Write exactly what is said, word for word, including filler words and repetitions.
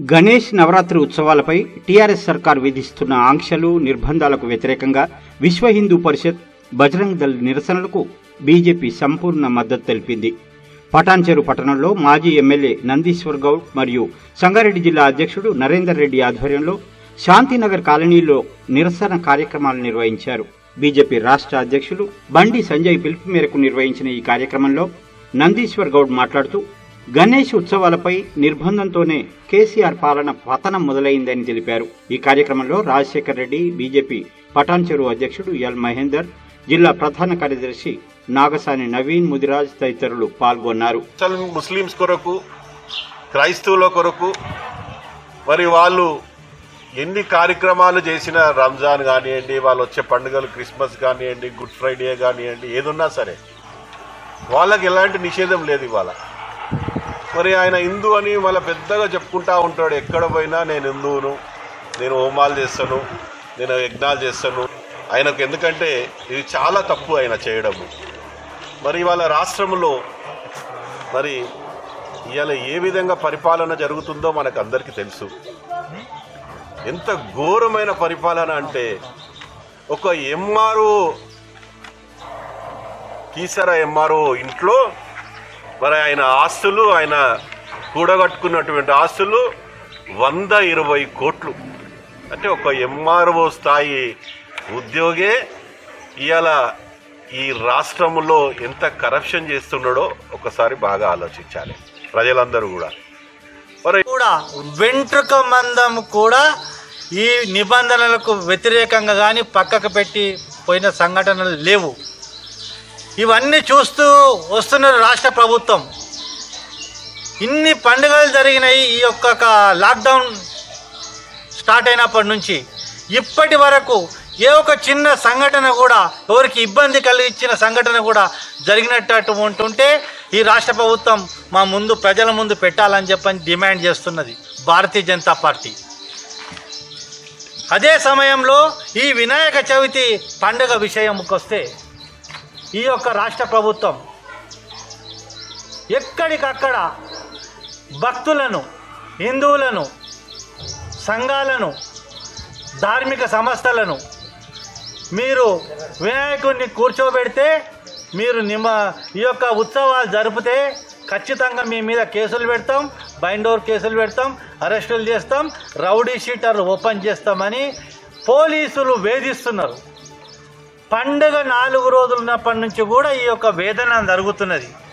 Ganesh Navratri ఉత్సవాలపై TRS సర్కార్ విధిస్తున్న ఆంక్షలు నిర్బంధాలకు వ్యతిరేకంగా విశ్వ హిందూ పరిషత్ బజరంగ్ దళ్ నిరసనలకు బీజేపీ సంపూర్ణ మద్దతు తెలిపింది. పటాన్చెరు పట్టణంలో మాజీ ఎమ్మెల్యే నందీశ్వర్ గౌడ్ మరియు సంగారెడ్డి జిల్లా అధ్యక్షుడు నరేందర్ రెడ్డి ఆధ్వర్యంలో శాంతినగర్ కాలనీలో నిరసన కార్యక్రమాలు నిర్వహించారు. బీజేపీ రాష్ట్ర అధ్యక్షులు బండి సంజయ్ పిలుపు మేరకు నిర్వహించిన ఈ కార్యక్రమంలో నందీశ్వర్ గౌడ్ మాట్లాడుతూ గణేష్ ఉత్సవాలపై నిర్బంధంతోనే కేసీఆర్ పాలన పతనం మొదలైందని తెలిపారు. ఈ కార్యక్రమంలో రాజశేఖర్ రెడ్డి, బీజేపీ పటాన్చెరు అధ్యక్షుడు ఎల్ మహేందర్, జిల్లా ప్రధాన కార్యదర్శి నాగసాని నవీన్, ముదిరాజ్ తదితరులు పాల్గొన్నారు. ముస్లింస్ కొరకు, క్రైస్తవుల కొరకు మరి వాళ్ళు ఎన్ని కార్యక్రమాలు చేసినా, రంజాన్ కానివ్వండి, వాళ్ళు వచ్చే పండుగలు క్రిస్మస్ కానివ్వండి, గుడ్ ఫ్రైడే కానివ్వండి, ఏదున్నా సరే వాళ్ళకి ఎలాంటి నిషేధం లేదు. ఇవాళ మరి ఆయన హిందూ అని మళ్ళీ పెద్దగా చెప్పుకుంటా ఉంటాడు. ఎక్కడ పోయినా నేను హిందువును, నేను హోమాలు చేస్తాను, నేను యజ్ఞాలు చేస్తాను. ఆయనకు ఎందుకంటే ఇది చాలా తప్పు ఆయన చేయడము. మరి ఇవాళ రాష్ట్రంలో మరి ఇవాళ ఏ విధంగా పరిపాలన జరుగుతుందో మనకు అందరికీ తెలుసు. ఎంత ఘోరమైన పరిపాలన అంటే ఒక ఎంఆర్ఓ కీసర ఎంఆర్ఓ ఇంట్లో మరి ఆయన ఆస్తులు, ఆయన కూడగట్టుకున్నటువంటి ఆస్తులు వంద ఇరవై కోట్లు. అంటే ఒక ఎంఆర్ఓ స్థాయి ఉద్యోగే ఇవాళ ఈ రాష్ట్రంలో ఎంత కరప్షన్ చేస్తున్నాడో ఒకసారి బాగా ఆలోచించాలి ప్రజలందరూ కూడా. మరి కూడా వెంట్రుక మందం కూడా ఈ నిబంధనలకు వ్యతిరేకంగా కానీ పక్కకు పెట్టి పోయిన సంఘటనలు లేవు. ఇవన్నీ చూస్తూ వస్తున్నారు రాష్ట్ర ప్రభుత్వం. ఇన్ని పండుగలు జరిగినాయి ఈ యొక్క లాక్డౌన్ స్టార్ట్ అయినప్పటి నుంచి ఇప్పటి వరకు ఏ ఒక చిన్న సంఘటన కూడా, ఎవరికి ఇబ్బంది కలిగించిన సంఘటన కూడా జరిగినట్టు ఉంటుంటే ఈ రాష్ట్ర ప్రభుత్వం మా ముందు ప్రజల ముందు పెట్టాలని చెప్పని డిమాండ్ చేస్తున్నది భారతీయ జనతా పార్టీ. అదే సమయంలో ఈ వినాయక చవితి పండుగ విషయంకి వస్తే ఈ యొక్క రాష్ట్ర ప్రభుత్వం ఎక్కడికక్కడ భక్తులను, హిందువులను, సంఘాలను, ధార్మిక సంస్థలను మీరు వినాయకుడిని కూర్చోబెడితే, మీరు నిమ ఈ యొక్క ఉత్సవాలు జరిపితే ఖచ్చితంగా మీ మీద కేసులు పెడతాం, బైండోర్ కేసులు పెడతాం, అరెస్టులు చేస్తాం, రౌడీ షీటర్ ఓపెన్ చేస్తామని పోలీసులు వేధిస్తున్నారు. పండుగ నాలుగు రోజులున్నప్పటి నుంచి కూడా ఈ యొక్క వేదన జరుగుతున్నది.